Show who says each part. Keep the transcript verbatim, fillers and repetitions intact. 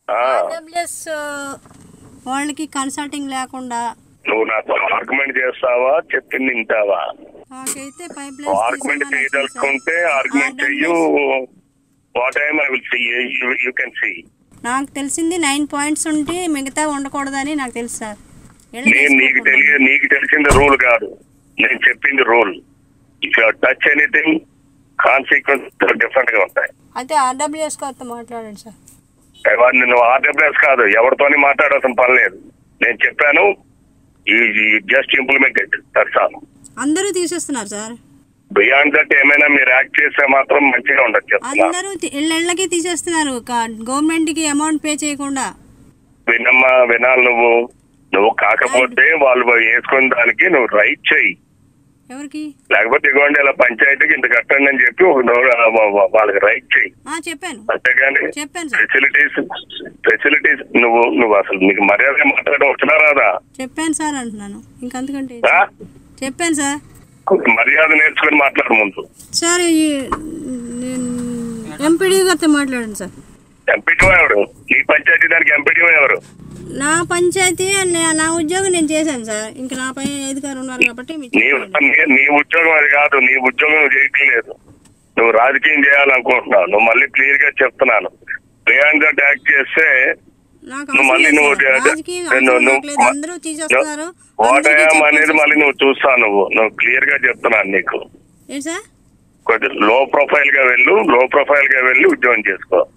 Speaker 1: RWS వాళ్ళకి consulting లేకుండా
Speaker 2: నువ్వు నాతో ఆర్గ్యుమెంట్ చేస్తావా చెప్పింది వింటావా?
Speaker 1: నాకైతే పైప్
Speaker 2: ఆర్గ్యుమెంట్ చేయదలుచుకుంటే ఆర్గ్యుమెంట్ చెయ్యు. What I will see you can see.
Speaker 1: నాకు తెలిసింది నైన్ పాయింట్స్ ఉంటే మిగతా ఉండకూడదని నాకు తెలుసు సార్.
Speaker 2: నేను నీకు తెలియ నీకు తెలిసింది రూల్ కాదు, నేను చెప్పింది rule. If you touch anything consequence different గా ఉంటాయి.
Speaker 1: అయితే ఆర్డబ్ల్యూఎస్ గారితో మాట్లాడండి సార్.
Speaker 2: నువ్వు ఆర్డబ్ల్యూఎస్ కాదు, ఎవరితోని మాట్లాడాల్సిన పని లేదు. నేను చెప్పాను, just implement it, that's all.
Speaker 1: అందరూ తీసేస్తున్నారు సార్.
Speaker 2: బియాండ్ దట్ ఏమైనా మీరు యాక్ట్ చేస్తే మాత్రం మంచిగా ఉండదు.
Speaker 1: అందరూ ఇళ్ళకి తీసేస్తున్నారు గవర్నమెంట్ కి అమౌంట్ పే చేయకుండా.
Speaker 2: వినమ్మా, వినాలి నువ్వు. నువ్వు కాకపోతే వాళ్ళు వేసుకున్న దానికి నువ్వు రైట్ చెయ్యి.
Speaker 1: ఎవరికి?
Speaker 2: లేకపోతే ఇవ్వండి ఇలా పంచాయతీకి ఇంత కట్టండి అని చెప్పి వాళ్ళకి రైట్ చెయ్యి.
Speaker 1: చెప్పాను.
Speaker 2: అంతేగాని ఫెసిలిటీస్ ఫెసిలిటీస్ నువ్వు నువ్వు అసలు నీకు మర్యాద మాట్లాడడం వచ్చినా రాదా?
Speaker 1: చెప్పాను సార్ అంటున్నాను. ఇంకంతకంటే చెప్పాను సార్.
Speaker 2: మర్యాద నేర్చుకుని మాట్లాడు ముందు.
Speaker 1: సార్ ఎంపీడీ గారితో మాట్లాడండి సార్.
Speaker 2: ఎంపీడీ ఎవరు? నీ పంచాయతీ దానికి ఎంపీడీ ఎవరు?
Speaker 1: నా పంచాయతీ నా ఉద్యోగం నేను చేశాను సార్. ఇంకా నా పై అధికారులు ఉన్నారు కాబట్టి
Speaker 2: నీ ఉద్యోగం అది కాదు. నీ ఉద్యోగం నువ్వు చేయట్లేదు, నువ్వు రాజకీయం చేయాలనుకుంటున్నావు. నువ్వు మళ్ళీ క్లియర్ గా చెప్తున్నాను, బియాండ్ దట్ యాక్ట్ చేస్తే నువ్వు మళ్ళీ నువ్వు ఓటయం అనేది మళ్ళీ నువ్వు చూస్తావు. నువ్వు నువ్వు క్లియర్ గా చెప్తున్నాను నీకు.
Speaker 1: ఏంటి సార్?
Speaker 2: కొంచెం లో ప్రొఫైల్ గా వెళ్ళు, లో ప్రొఫైల్ గా వెళ్ళి ఉద్యోగం చేసుకో.